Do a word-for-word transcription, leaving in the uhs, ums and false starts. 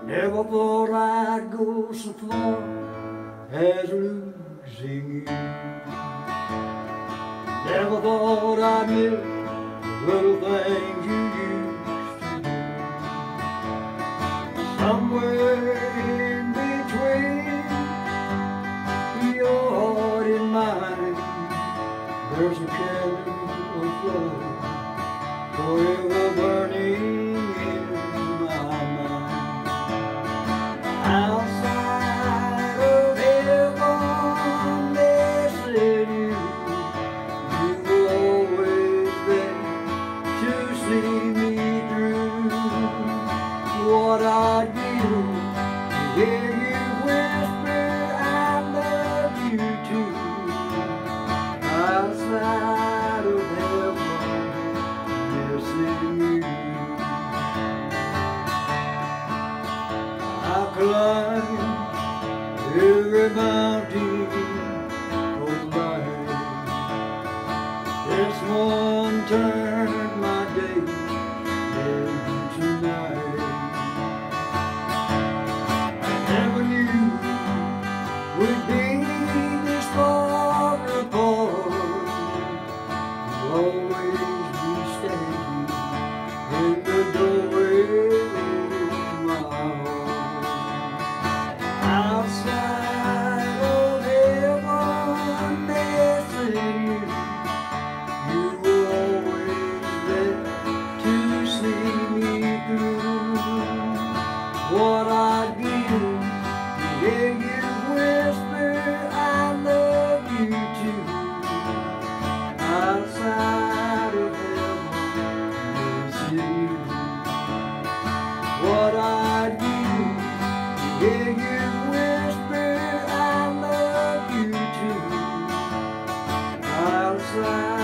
Never thought I'd go so far as losing you. Never thought I'd miss the little things you used to do. Somewhere in between your heart and mine, there's a candle of love forever burning in my mind. Outside of heaven, they said you, you were always there to see me through. What I'd give to hear you whisper I love you too. Outside of heaven, missing you. I climb every mountain of life. This one turned my day into night. I never knew we'd be this far apart. We'll always be standing in the doorway of my heart. Outside of heaven, missing you, you were always there to see me through. What I'd give to hear you whisper I love you too. Outside of heaven, missing you. What I'd give to hear you whisper I love you too. Outside